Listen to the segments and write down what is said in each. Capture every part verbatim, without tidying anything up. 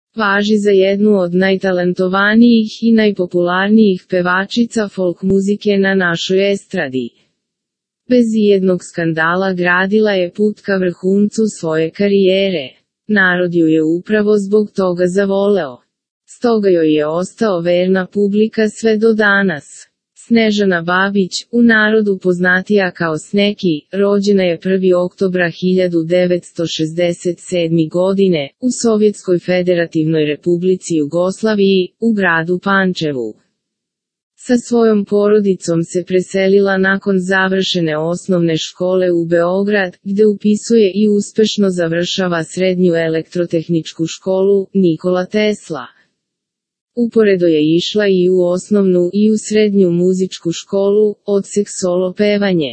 Važi za jednu od najtalentovanijih i najpopularnijih pevačica folk muzike na našoj estradi. Bez ijednog skandala gradila je put ka vrhuncu svoje karijere. Narod ju je upravo zbog toga zavoleo. Stoga joj je ostao verna publika sve do danas. Snežana Babić, u narodu poznatija kao Sneki, rođena je prvog oktobra hiljadu devetsto šezdeset sedme. godine, u Sovjetskoj federativnoj republici Jugoslaviji, u gradu Pančevu. Sa svojom porodicom se preselila nakon završene osnovne škole u Beograd, gde upisuje i uspešno završava srednju elektrotehničku školu Nikola Tesla. Uporedo je išla i u osnovnu i u srednju muzičku školu, odsek solo pevanje.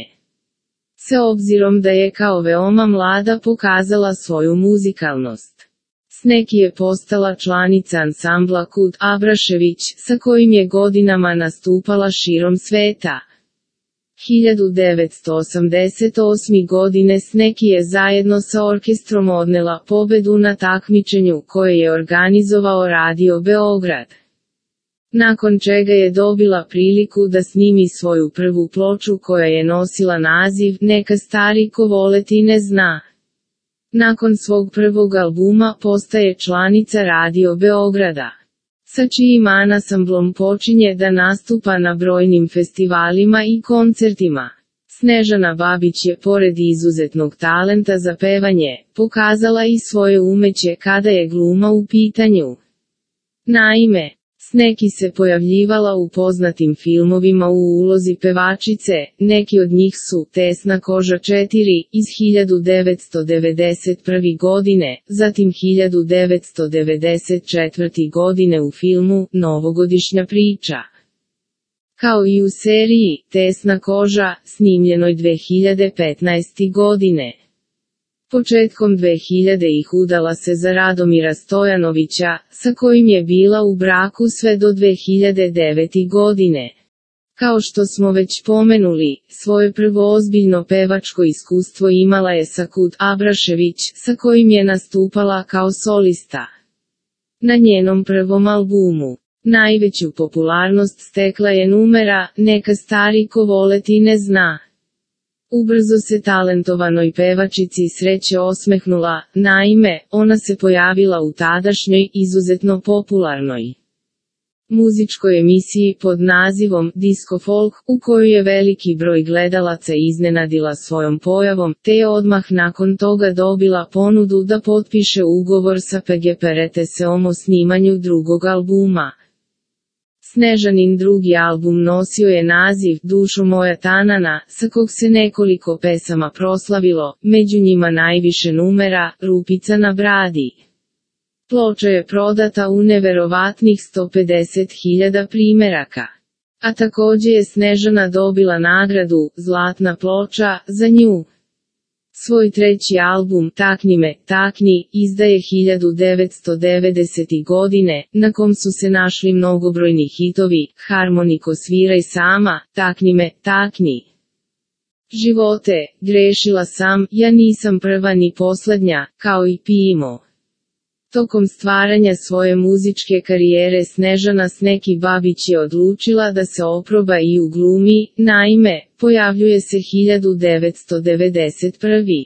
S obzirom da je kao veoma mlada pokazala svoju muzikalnost. Sneki je postala članica ansambla Kud Abrašević, sa kojim je godinama nastupala širom sveta. hiljadu devetsto osamdeset osme. godine Sneki je zajedno sa orkestrom odnela pobedu na takmičenju koje je organizovao Radio Beograd. Nakon čega je dobila priliku da snimi svoju prvu ploču koja je nosila naziv Neka stari ko vole ti ne zna. Nakon svog prvog albuma postaje članica Radio Beograda, sa čijim ansamblom počinje da nastupa na brojnim festivalima i koncertima. Snežana Babić je pored izuzetnog talenta za pevanje, pokazala i svoje umeće kada je gluma u pitanju. Naime, Sneki se pojavljivala u poznatim filmovima u ulozi pevačice, neki od njih su Tesna koža četiri iz hiljadu devetsto devedeset prve. godine, zatim hiljadu devetsto devedeset četvrte. godine u filmu Novogodišnja priča. Kao i u seriji Tesna koža, snimljenoj dve hiljade petnaeste. godine. Početkom dve hiljaditih udala se za Radomira Stojanovića, sa kojim je bila u braku sve do dve hiljade devete. godine. Kao što smo već pomenuli, svoje prvo ozbiljno pevačko iskustvo imala je sa Kud Abrašević, sa kojim je nastupala kao solista. Na njenom prvom albumu najveću popularnost stekla je numera Neka stari ko vole ti ne zna. Ubrzo se talentovanoj pevačici sreće osmehnula, naime, ona se pojavila u tadašnjoj, izuzetno popularnoj muzičkoj emisiji pod nazivom Disco Folk, u kojoj je veliki broj gledalaca iznenadila svojom pojavom, te je odmah nakon toga dobila ponudu da potpiše ugovor sa P G P R T S-om o snimanju drugog albuma. Snežanin drugi album nosio je naziv Dušo moja tanana, sa kog se nekoliko pesama proslavilo, među njima najviše numera, Rupica na bradi. Ploča je prodata u neverovatnih sto pedeset hiljada primeraka. A takođe je Snežana dobila nagradu, Zlatna ploča, za nju. Svoj treći album, Takni me, takni, izdaje hiljadu devetsto devedesete. godine, na kom su se našli mnogobrojni hitovi, Harmoniko sviraj sama, Takni me, takni. Živote, grešila sam, ja nisam prva ni poslednja, kao i Pimo. Tokom stvaranja svoje muzičke karijere Snežana Sneki Babić je odlučila da se oproba i u glumi, naime, pojavljuje se hiljadu devetsto devedeset prve.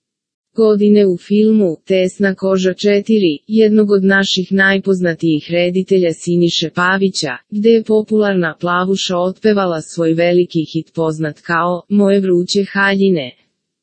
godine u filmu Tesna koža četiri, jednog od naših najpoznatijih reditelja Siniše Pavića, gde je popularna Plavuša otpevala svoj veliki hit poznat kao Moje vruće haljine.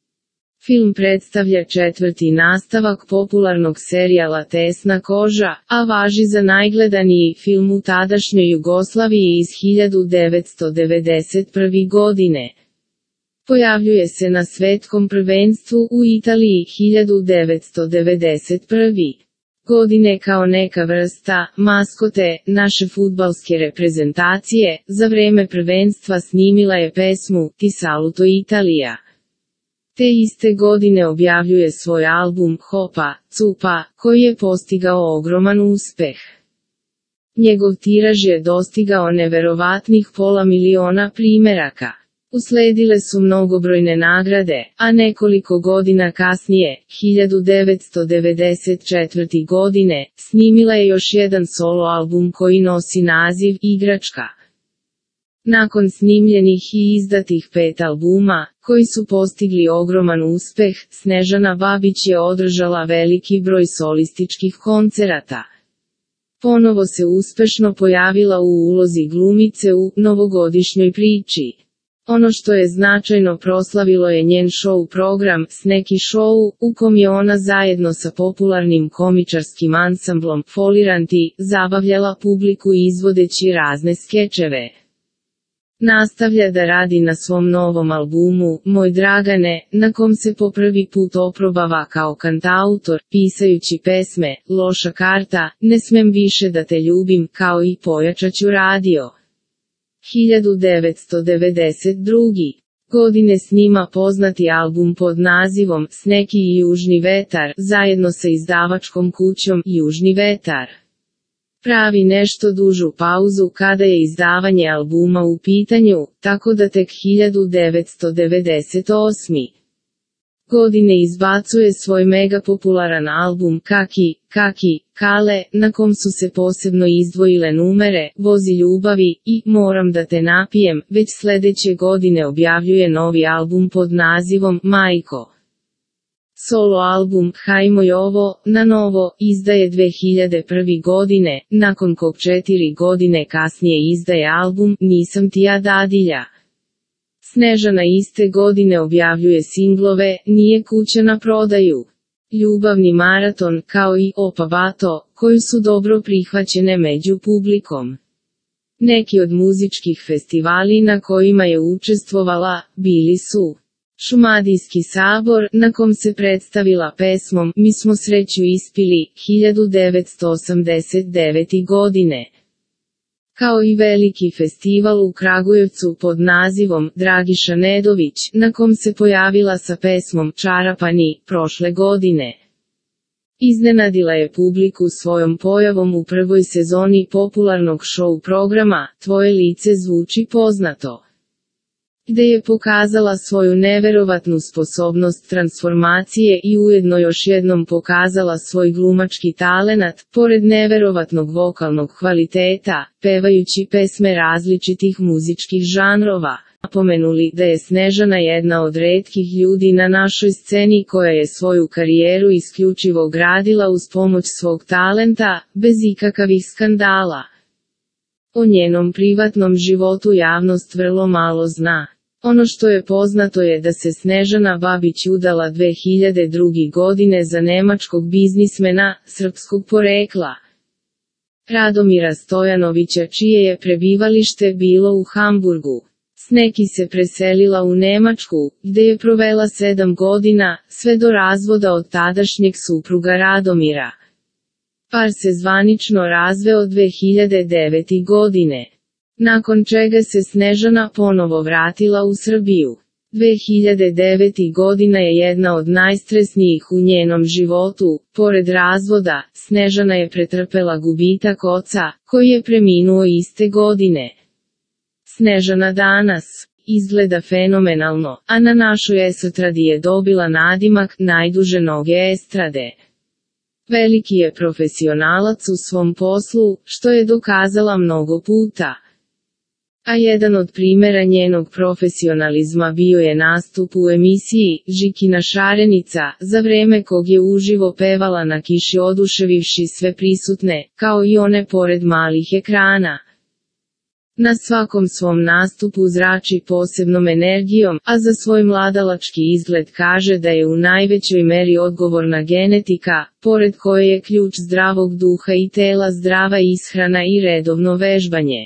Film predstavlja četvrti nastavak popularnog serijala Tesna koža, a važi za najgledaniji film u tadašnjoj Jugoslaviji iz hiljadu devetsto devedeset prve. godine. Pojavljuje se na svetskom prvenstvu u Italiji hiljadu devetsto devedeset prve. godine kao neka vrsta maskote naše fudbalske reprezentacije. Za vreme prvenstva snimila je pesmu Ti saluto Italija. Te iste godine objavljuje svoj album Hopa, Cupa, koji je postigao ogroman uspeh. Njegov tiraž je dostigao neverovatnih pola miliona primeraka. Usledile su mnogobrojne nagrade, a nekoliko godina kasnije, hiljadu devetsto devedeset četvrte. godine, snimila je još jedan solo album koji nosi naziv Igračka. Nakon snimljenih i izdatih pet albuma, koji su postigli ogroman uspeh, Snežana Babić je održala veliki broj solističkih koncerata. Ponovo se uspešno pojavila u ulozi glumice u novogodišnjoj priči. Ono što je značajno proslavilo je njen show program, Sneki show, u kom je ona zajedno sa popularnim komičarskim ansamblom Foliranti, zabavljala publiku izvodeći razne skečeve. Nastavlja da radi na svom novom albumu, Moj Dragane, na kom se po prvi put oprobava kao kantautor, pisajući pesme, Loša karta, Ne smem više da te ljubim, kao i Pojačaću radio. hiljadu devetsto devedeset druge. godine snima poznati album pod nazivom Sneki i Južni vetar, zajedno sa izdavačkom kućom Južni vetar. Pravi nešto dužu pauzu kada je izdavanje albuma u pitanju, tako da tek hiljadu devetsto devedeset osme. godine izbacuje svoj mega popularan album Kaki, Kaki, Kale, na kom su se posebno izdvojile numere Vozi ljubavi i Moram da te napijem, već sledeće godine objavljuje novi album pod nazivom Majko. Solo album Hajmo Jovo, na novo, izdaje dve hiljade prve. godine, nakon kog četiri godine kasnije izdaje album Nisam ti ja dadilja. Snežana iste godine objavljuje singlove Nije kuća na prodaju, Ljubavni maraton, kao i Opa Bato, koji su dobro prihvaćene među publikom. Neki od muzičkih festivali na kojima je učestvovala, bili su Šumadijski sabor, na kom se predstavila pesmom Mi smo sreću ispili, hiljadu devetsto osamdeset devete. godine. Kao i veliki festival u Kragujevcu pod nazivom Dragiša Nedović, na kom se pojavila sa pesmom Čarapani, prošle godine. Iznenadila je publiku svojom pojavom u prvoj sezoni popularnog show programa Tvoje lice zvuči poznato, gde je pokazala svoju neverovatnu sposobnost transformacije i ujedno još jednom pokazala svoj glumački talenat, pored neverovatnog vokalnog kvaliteta, pevajući pesme različitih muzičkih žanrova. Napomenuli da je Snežana jedna od retkih ljudi na našoj sceni koja je svoju karijeru isključivo gradila uz pomoć svog talenta, bez ikakavih skandala. O njenom privatnom životu javnost vrlo malo zna. Ono što je poznato je da se Snežana Babić udala dve hiljade druge. godine za nemačkog biznismena, srpskog porekla, Radomira Stojanovića, čije je prebivalište bilo u Hamburgu. Sneki se preselila u Nemačku, gde je provela sedam godina, sve do razvoda od tadašnjeg supruga Radomira. Par se zvanično razveo dve hiljade devete. godine. Nakon čega se Snežana ponovo vratila u Srbiju. dve hiljade devete. godina je jedna od najstresnijih u njenom životu. Pored razvoda, Snežana je pretrpela gubitak oca, koji je preminuo iste godine. Snežana danas izgleda fenomenalno, a na našoj estradi je dobila nadimak najduže noge estrade. Veliki je profesionalac u svom poslu, što je dokazala mnogo puta. A jedan od primera njenog profesionalizma bio je nastup u emisiji Žikina šarenica, za vreme kog je uživo pevala na kiši oduševivši sve prisutne, kao i one pored malih ekrana. Na svakom svom nastupu zrači posebnom energijom, a za svoj mladalački izgled kaže da je u najvećoj meri odgovorna genetika, pored koje je ključ zdravog duha i tela zdrava ishrana i redovno vežbanje.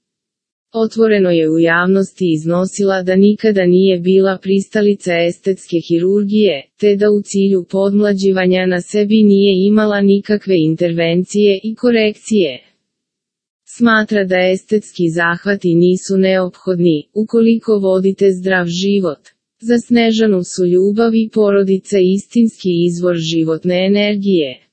Otvoreno je u javnosti iznosila da nikada nije bila pristalica estetske hirurgije, te da u cilju podmlađivanja na sebi nije imala nikakve intervencije i korekcije. Smatra da estetski zahvati nisu neophodni, ukoliko vodite zdrav život. Za Snežanu su ljubav i porodica istinski izvor životne energije.